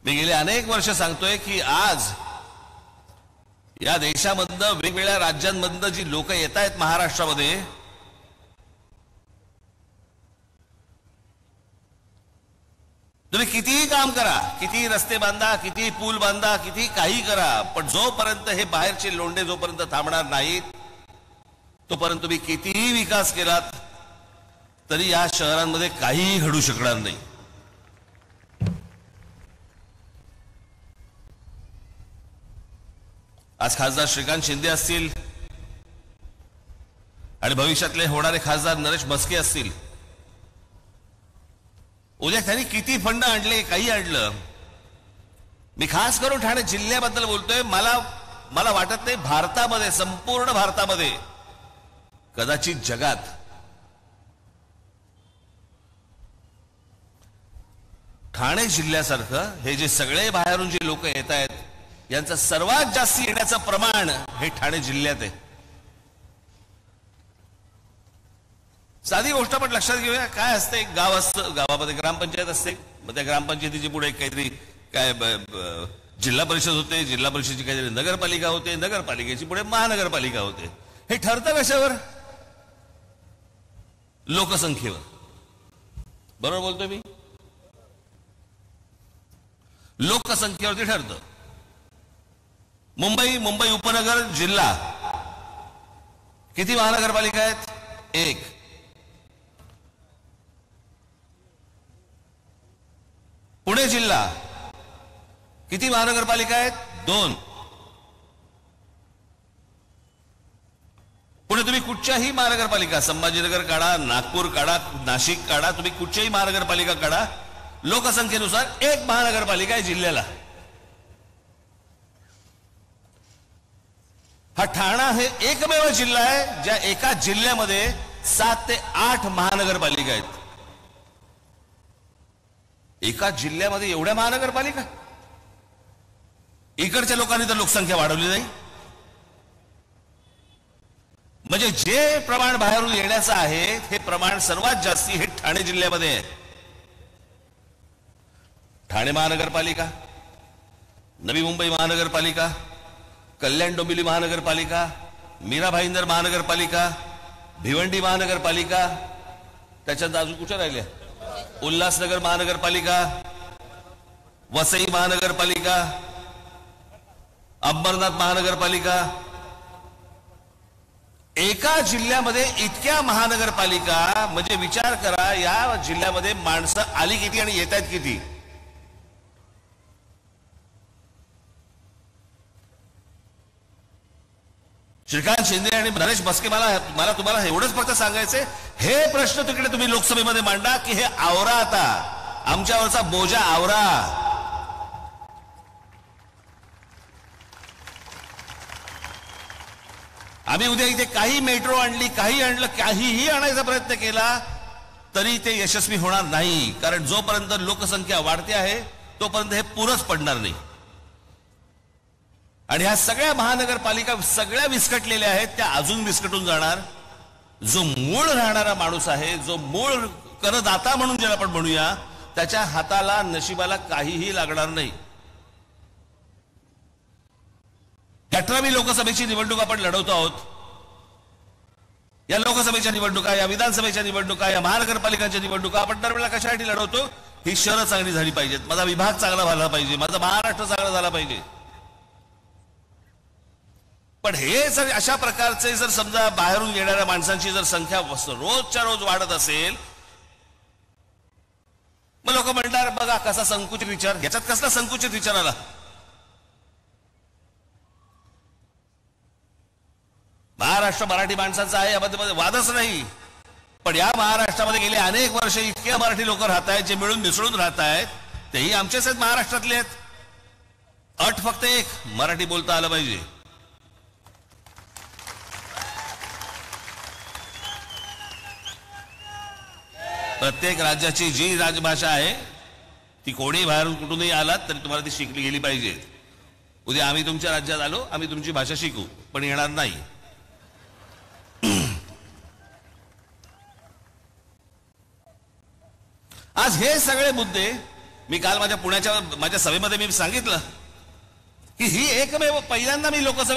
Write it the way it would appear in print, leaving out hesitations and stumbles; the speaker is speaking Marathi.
मी गेले अनेक वर्ष सांगतोय की आज या देशामधनं वेगवेगळ्या राज्यांमधनं जी लोक येत आहेत महाराष्ट्रामध्ये, तुम्ही कितीही काम करा, किती रस्ते बांधा, किती पूल बांधा, किती काही करा, पण जोपर्यंत हे बाहेरचे लोंढे जोपर्यंत थांबणार नाहीत तोपर्यंत तुम्ही कितीही विकास केलात तरी या शहरांमध्ये काहीही घडू शकणार नाही. आज खासदार श्रीकांत शिंदे असतील आणि भविष्यातले होणारे खासदार नरेश म्हस्के असतील, उद्या त्यांनी किती फंड आणले, काही आणलं, मी खास करून ठाणे जिल्ह्याबद्दल बोलतोय. मला वाटत नाही भारतामध्ये, संपूर्ण भारतामध्ये, कदाचित जगात ठाणे जिल्ह्यासारखं हे जे सगळे बाहेरून जे लोक येत आहेत यांचं सर्वात जास्त येण्याचं प्रमाण हे ठाणे जिल्ह्यात आहे. साधी गोष्ट पण लक्षात घेऊया. काय असतं, एक गाव असतं, गावामध्ये ग्रामपंचायत असते, मग त्या ग्रामपंचायतीची पुढे काहीतरी काय जिल्हा परिषद होते, जिल्हा परिषदेची काहीतरी नगरपालिका होते, नगरपालिकेची पुढे महानगरपालिका होते. हे ठरतं कशावर? लोकसंख्येवर. बरोबर बोलतोय मी? लोकसंख्येवरती ठरतं. मुंबई उपनगर जिल्हा किती महानगरपालिका आहेत? एक. पुणे जिल्हा किती महानगरपालिका आहेत? दोन. पुणे तुम्ही कुठच्याही महानगरपालिका, संभाजीनगर काढा, नागपूर काढा, नाशिक काढा, तुम्ही कुठच्याही महानगरपालिका काढा, लोकसंख्येनुसार एक महानगरपालिका आहे जिल्ह्याला. हा ठाणा हे एकमेव जिल्हा आहे ज्या एका जिल्ह्यामध्ये 7 ते 8 महानगरपालिका आहेत. एका जिल्ह्यामध्ये एवढ्या महानगरपालिका? इकडच्या लोकांनी तर लोकसंख्या वाढवली नाही. म्हणजे जे प्रमाण बाहेरून येण्याचं आहे हे प्रमाण सर्वात जास्ती हे ठाणे जिल्ह्यामध्ये आहे. ठाणे महानगरपालिका, नवी मुंबई महानगरपालिका, कल्याण डोंबिवली महानगरपालिका, मीरा भाईंदर महानगरपालिका, भिवंडी महानगरपालिका, त्याच्यानंतर अजून कुठे राहिल्या? उल्हासनगर महानगरपालिका, वसई महानगरपालिका, अंबरनाथ महानगरपालिका. एका जिल्ह्यामध्ये इतक्या महानगरपालिका, म्हणजे विचार करा या जिल्ह्यामध्ये माणसं आली किती आणि येत आहेत किती. श्रीकांत शिंदे आणि नरेश म्हस्के, मला तुम्हाला एवढंच फक्त सांगायचंय, हे प्रश्न तिकडे तुम्ही लोकसभेमध्ये मांडा की हे आवरा, आता आमच्यावरचा बोजा आवरा. आम्ही उद्या इथे काही मेट्रो आणली, काही आणलं, काहीही आणायचा प्रयत्न केला तरी ते यशस्वी होणार नाही. कारण जोपर्यंत लोकसंख्या वाढते आहे तोपर्यंत हे पुरंच पडणार नाही. आणि ह्या सगळ्या महानगरपालिका सगळ्या विस्कटलेल्या आहेत, त्या अजून विस्कटून जाणार. जो मूळ राहणारा माणूस आहे, जो मूळ करदाता म्हणून ज्याला आपण म्हणूया, त्याच्या हाताला, नशिबाला काहीही लागणार नाही. 18वी लोकसभेची निवडणूक आपण लढवतो आहोत. या लोकसभेच्या निवडणुका, या विधानसभेच्या निवडणुका, या महानगरपालिकांच्या निवडणुका आपण दरवेळेला कशासाठी लढवतो? ही शहरं चांगली झाली पाहिजेत, माझा विभाग चांगला झाला पाहिजे, माझा महाराष्ट्र चांगला झाला पाहिजे. पण हे जर अशा प्रकारचे जर समजा बाहेरून येणाऱ्या माणसांची जर संख्या रोजच्या रोज वाढत असेल, मग लोक म्हणणार बघा कसा संकुचित विचार. याच्यात कसला संकुचित विचार आला? महाराष्ट्र मराठी माणसांचा आहे, यामध्ये वादच नाही. पण या महाराष्ट्रामध्ये गेले अनेक वर्ष इतके मराठी लोक राहत आहेत, जे मिळून मिसळून राहत आहेत, तेही आमचेच आहेत, महाराष्ट्रातले आहेत. अट फक्त एक, मराठी बोलता आलं पाहिजे. प्रत्येक राज्याची जी राजभाषा आहे ती कोणी बाहेरून कुठूनही आलात तरी तुम्हाला ती शिकली गेली पाहिजे. उद्या आम्ही तुमच्या राज्यात आलो, आम्ही तुमची भाषा शिकू, पण येणार नाही. आज हे सगळे मुद्दे मी काल माझ्या पुण्याच्या माझ्या सभेमध्ये मी सांगितलं की ही एकमेव पहिल्यांदा मी लोकसभेत